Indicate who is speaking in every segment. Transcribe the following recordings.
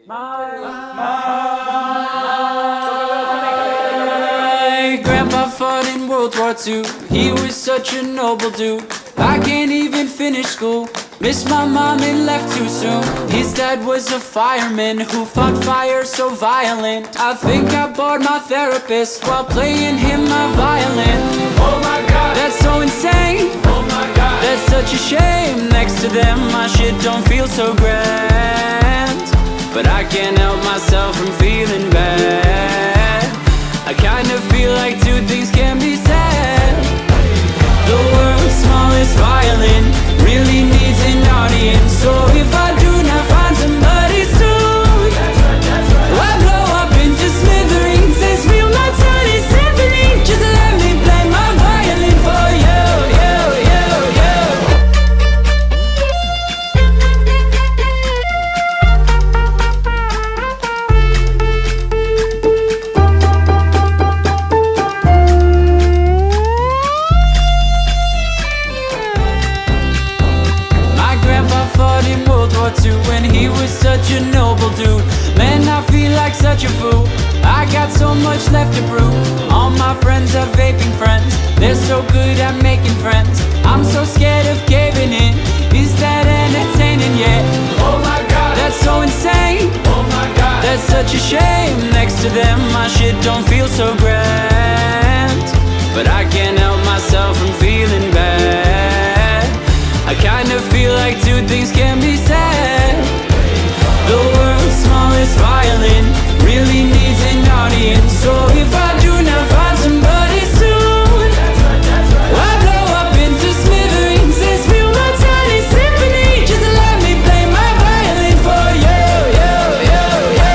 Speaker 1: My grandpa fought in World War II. He was such a noble dude. I can't even finish school. Missed my mom and left too soon. His dad was a fireman who fought fire so violent. I think I bored my therapist while playing him my violin.
Speaker 2: Oh my God,
Speaker 1: that's so insane.
Speaker 2: oh my God,
Speaker 1: That's such a shame. Next to them my shit don't feel so grand. But I can't help myself from feeling bad. I kinda feel like two things can be said. The world's smallest violin really needs an audience. So if I do not find somebody soon, I blow up into smithereens and spew my tiny symphony. Just let me play my violin for you, you, you, you. My grandpa fought in World War II when he was such a noble dude. Man, I feel like such a fool. I got so much left to prove. All my friends are vaping friends. They're so good at making friends. I'm so scared of caving in. Is that entertaining yet?
Speaker 2: oh my God,
Speaker 1: That's so insane.
Speaker 2: oh my God,
Speaker 1: That's such a shame. Next to them my shit don't feel so grand. But I can't help myself from feeling bad. I kinda feel like two things can be said. The world's smallest violin really needs an audience. So if I do not find somebody soon, I blow up into smithereens and spew my tiny symphony. Just let me play my violin for you, you, you, you.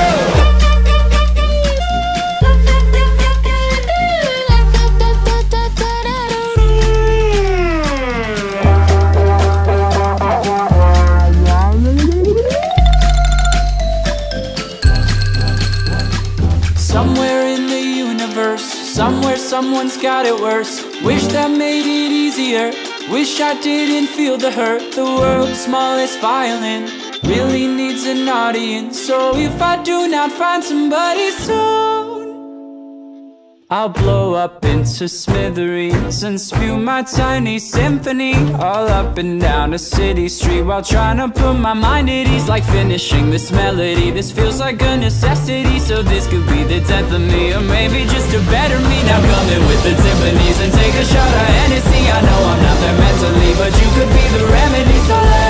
Speaker 1: Somewhere in the universe, somewhere someone's got it worse. Wish that made it easier. Wish I didn't feel the hurt. The world's smallest violin really needs an audience. So if I do not find somebody soon, I'll blow up into smithereens and spew my tiny symphony all up and down a city street while trying to put my mind at ease. Like finishing this melody, this feels like a necessity. So this could be the death of me, or maybe just a better me. Now come in with the timpanis and take a shot of Hennessy. I know I'm not there mentally, but you could be the remedy. So let